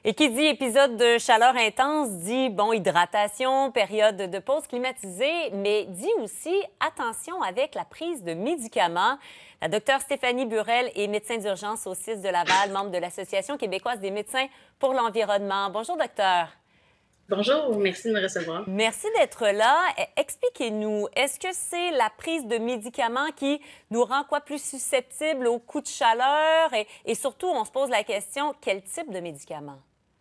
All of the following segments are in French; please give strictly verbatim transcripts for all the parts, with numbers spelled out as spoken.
Et qui dit épisode de chaleur intense dit, bon, hydratation, période de pause climatisée, mais dit aussi attention avec la prise de médicaments. La docteure Stéphanie Burel est médecin d'urgence au C I S de Laval, membre de l'Association québécoise des médecins pour l'environnement. Bonjour, docteur. Bonjour, merci de me recevoir. Merci d'être là. Expliquez-nous, est-ce que c'est la prise de médicaments qui nous rend quoi plus susceptibles aux coups de chaleur? Et, et surtout, on se pose la question, quel type de médicaments?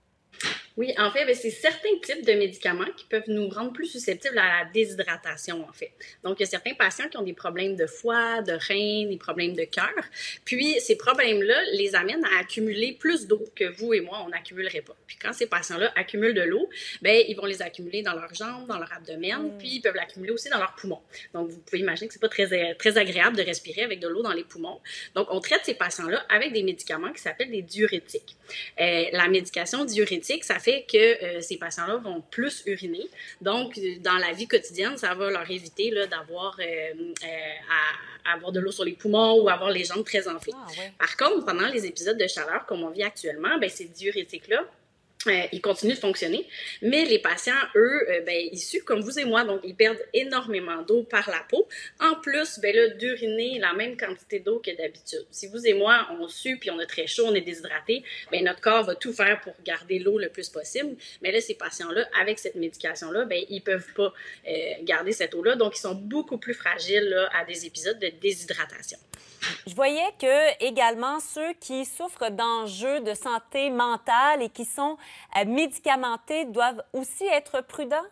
Oui, en fait, c'est certains types de médicaments qui peuvent nous rendre plus susceptibles à la déshydratation, en fait. Donc, il y a certains patients qui ont des problèmes de foie, de reins, des problèmes de cœur. Puis, ces problèmes-là les amènent à accumuler plus d'eau que vous et moi, on n'accumulerait pas. Puis, quand ces patients-là accumulent de l'eau, bien, ils vont les accumuler dans leurs jambes, dans leur abdomen, mmh. puis ils peuvent l'accumuler aussi dans leurs poumons. Donc, vous pouvez imaginer que c'est pas très, très agréable de respirer avec de l'eau dans les poumons. Donc, on traite ces patients-là avec des médicaments qui s'appellent des diurétiques. Euh, la médication diurétique, ça fait que euh, ces patients-là vont plus uriner. Donc, dans la vie quotidienne, ça va leur éviter là, d'avoir euh, euh, à, à avoir de l'eau sur les poumons ou avoir les jambes très enflées. Ah, ouais. Par contre, pendant les épisodes de chaleur comme on vit actuellement, ben, ces diurétiques-là, Euh, ils continuent de fonctionner, mais les patients, eux, euh, ben, ils suent comme vous et moi, donc ils perdent énormément d'eau par la peau. En plus, ben là, d'uriner la même quantité d'eau que d'habitude. Si vous et moi, on sue puis on a très chaud, on est déshydraté, ben notre corps va tout faire pour garder l'eau le plus possible. Mais là, ces patients-là, avec cette médication-là, ben ils peuvent pas euh, garder cette eau-là, donc ils sont beaucoup plus fragiles là, à des épisodes de déshydratation. Je voyais que également ceux qui souffrent d'enjeux de santé mentale et qui sont euh, médicamentés doivent aussi être prudents?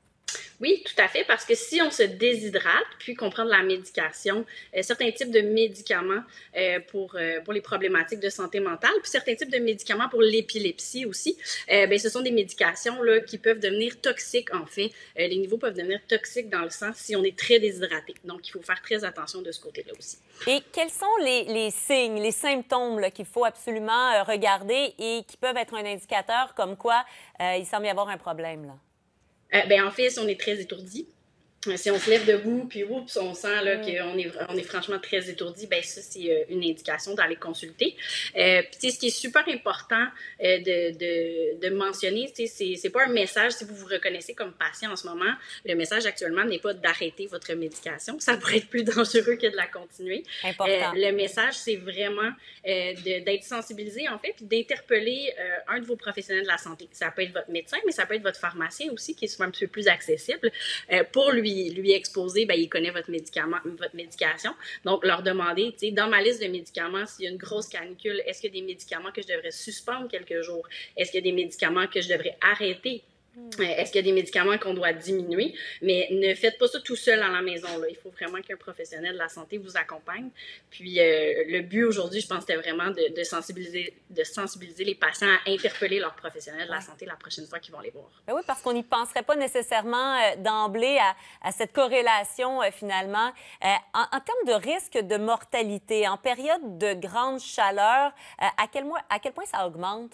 Oui, tout à fait, parce que si on se déshydrate, puis qu'on prend de la médication, euh, certains types de médicaments euh, pour, euh, pour les problématiques de santé mentale, puis certains types de médicaments pour l'épilepsie aussi, euh, bien, ce sont des médications là, qui peuvent devenir toxiques, en fait. Euh, les niveaux peuvent devenir toxiques dans le sang si on est très déshydraté. Donc, il faut faire très attention de ce côté-là aussi. Et quels sont les, les signes, les symptômes qu'il faut absolument euh, regarder et qui peuvent être un indicateur comme quoi euh, il semble y avoir un problème, là? Euh, ben, en fait, si on est très étourdi, si on se lève debout, puis oups, on sent là, mm. qu'on est, on est franchement très étourdi, bien ça, c'est une indication d'aller consulter. Euh, puis, ce qui est super important euh, de, de, de mentionner, c'est, c'est pas un message, si vous vous reconnaissez comme patient en ce moment, le message actuellement n'est pas d'arrêter votre médication. Ça pourrait être plus dangereux que de la continuer. Important. Euh, le message, c'est vraiment euh, d'être sensibilisé, en fait, puis d'interpeller euh, un de vos professionnels de la santé. Ça peut être votre médecin, mais ça peut être votre pharmacien aussi, qui est souvent un petit peu plus accessible, euh, pour lui lui exposer, ben, il connaît votre médicament, votre médication. Donc, leur demander, tu sais, dans ma liste de médicaments, s'il y a une grosse canicule, est-ce qu'il y a des médicaments que je devrais suspendre quelques jours? Est-ce qu'il y a des médicaments que je devrais arrêter? Est-ce qu'il y a des médicaments qu'on doit diminuer? Mais ne faites pas ça tout seul à la maison, là. Il faut vraiment qu'un professionnel de la santé vous accompagne. Puis euh, le but aujourd'hui, je pense, c'était vraiment de, de, sensibiliser, de sensibiliser les patients à interpeller leurs professionnels de la santé la prochaine fois qu'ils vont les voir. Ben oui, parce qu'on n'y penserait pas nécessairement euh, d'emblée à, à cette corrélation, euh, finalement. Euh, en, en termes de risque de mortalité, en période de grande chaleur, euh, à, quel, à quel point ça augmente?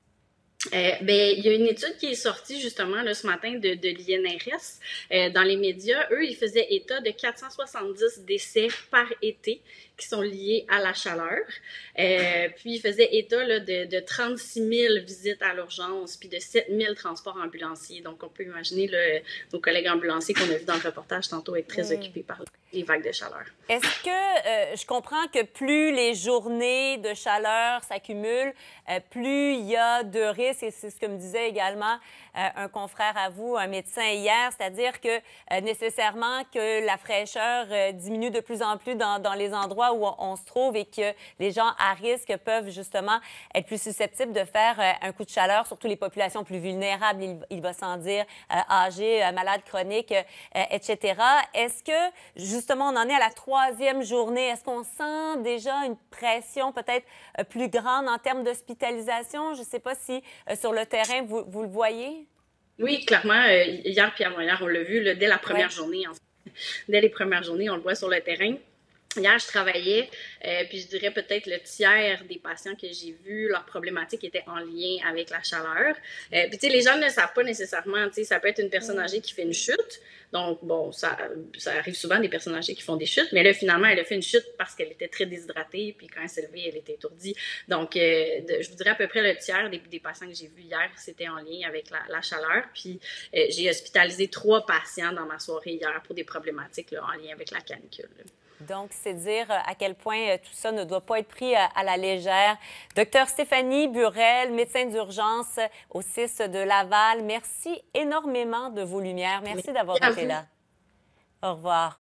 Euh, ben, il y a une étude qui est sortie justement là, ce matin de, de l'I N R S euh, dans les médias. Eux, ils faisaient état de quatre cent soixante-dix décès par été qui sont liés à la chaleur. Euh, puis, ils faisaient état là, de, de trente-six mille visites à l'urgence puis de sept mille transports ambulanciers. Donc, on peut imaginer là, nos collègues ambulanciers qu'on a vus dans le reportage tantôt être très mmh. occupés par les vagues de chaleur. Est-ce que euh, je comprends que plus les journées de chaleur s'accumulent, euh, plus il y a de risques, et c'est ce que me disait également euh, un confrère à vous, un médecin hier, c'est-à-dire que euh, nécessairement que la fraîcheur euh, diminue de plus en plus dans, dans les endroits où on, on se trouve et que les gens à risque peuvent justement être plus susceptibles de faire euh, un coup de chaleur, surtout les populations plus vulnérables, il, il va sans dire, euh, âgées, euh, malades chroniques, euh, et cetera. Est-ce que, justement, on en est à la troisième journée? Est-ce qu'on sent déjà une pression peut-être euh, plus grande en termes d'hospitalisation? Je ne sais pas si euh, sur le terrain, vous, vous le voyez? Oui, clairement. Euh, hier puis avant-hier, on l'a vu là, dès la première ouais. journée. En fait. Dès les premières journées, on le voit sur le terrain. Hier, je travaillais, euh, puis je dirais peut-être le tiers des patients que j'ai vus, leur problématique était en lien avec la chaleur. Euh, puis tu sais, les gens ne le savent pas nécessairement, tu sais, ça peut être une personne âgée qui fait une chute. Donc, bon, ça, ça arrive souvent des personnes âgées qui font des chutes, mais là, finalement, elle a fait une chute parce qu'elle était très déshydratée, puis quand elle s'est levée, elle était étourdie. Donc, euh, de, je vous dirais à peu près le tiers des, des patients que j'ai vus hier, c'était en lien avec la, la chaleur. Puis, euh, j'ai hospitalisé trois patients dans ma soirée hier pour des problématiques là, en lien avec la canicule. Là. Donc, c'est dire à quel point tout ça ne doit pas être pris à la légère. Docteur Stéphanie Burel, médecin d'urgence au C I S de Laval, merci énormément de vos lumières. Merci d'avoir été là. Au revoir.